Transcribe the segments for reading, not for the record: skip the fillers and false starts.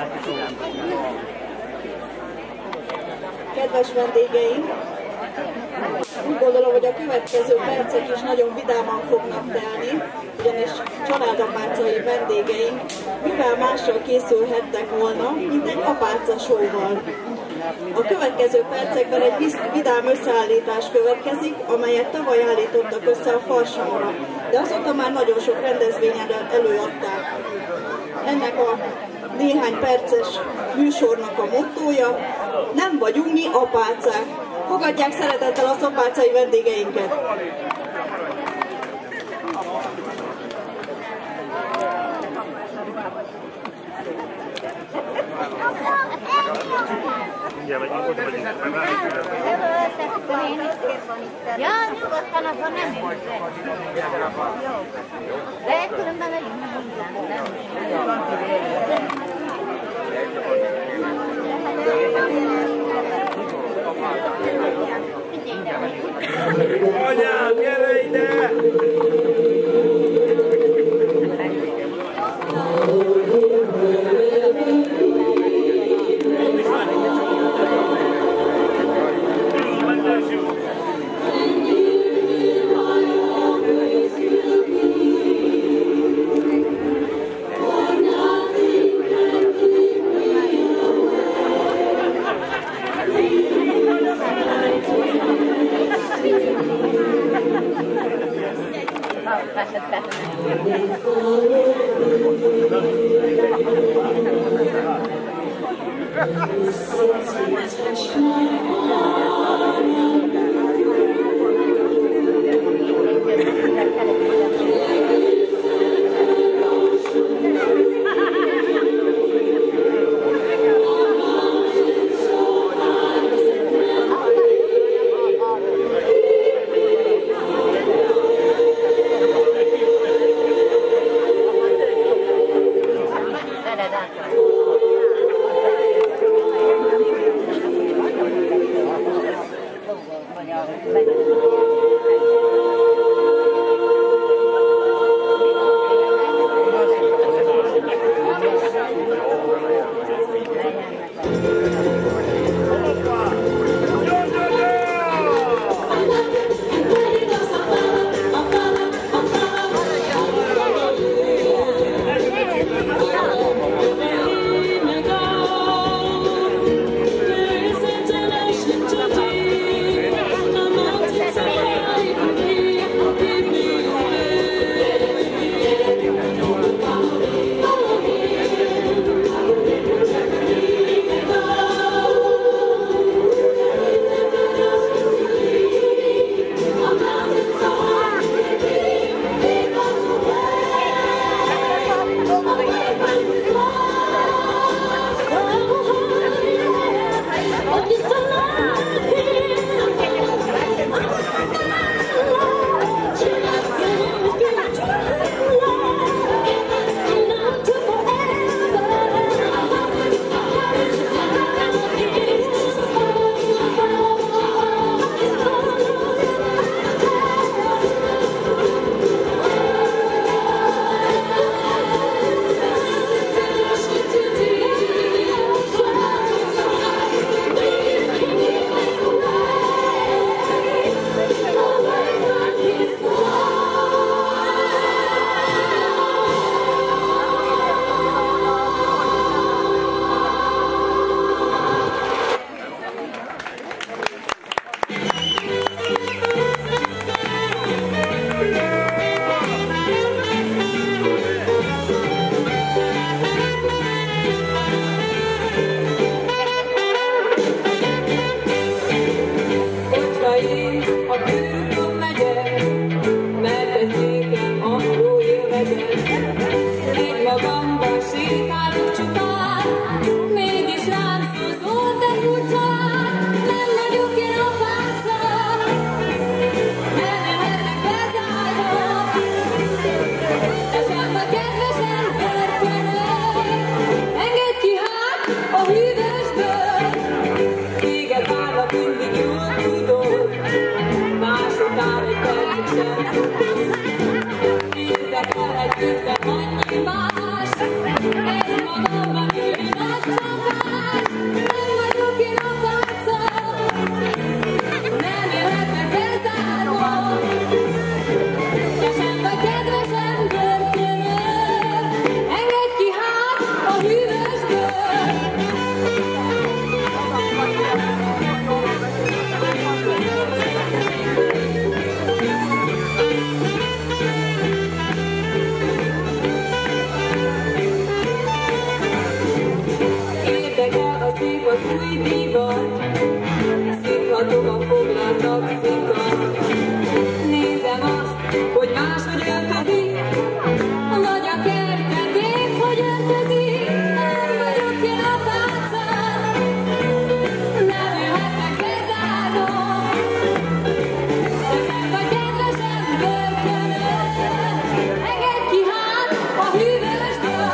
Kedves vendégeink, úgy gondolom, hogy a következő percek is nagyon vidáman fognak telni, ugyanis családapácai vendégeink mivel mással készülhettek volna, mint egy apáca show-val. A következő percekben egy vidám összeállítás következik, amelyet tavaly állítottak össze a Farsamra, de azóta már nagyon sok rendezvényen előadták. Ennek a néhány perces műsornak a mottója: nem vagyunk mi apácák. Fogadják szeretettel az apácai vendégeinket! Ja, nyugodtan, akkor nem jön. Jó. De különben megyünk hozzá. Anyám, gyere ide! Annyi más, egy magamban ülnek. Nézem azt, hogy máshogy öltözik, vagy a kertet épp, hogy öltözik. Nem vagyok én a pálcán, nem jöhetek lezárom. Ezek a kedvesem börtönök, engedj ki hát a hűvösből.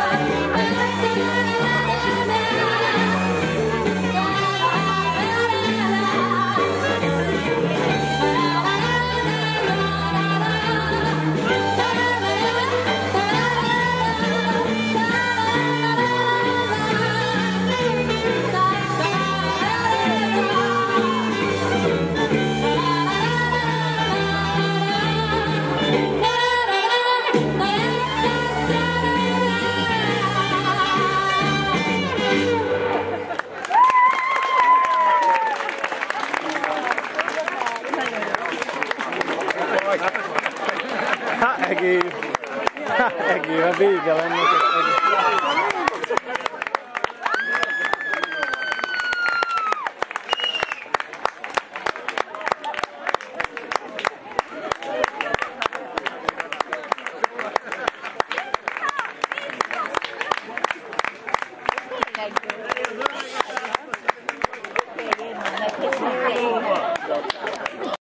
Egész a vége lenne.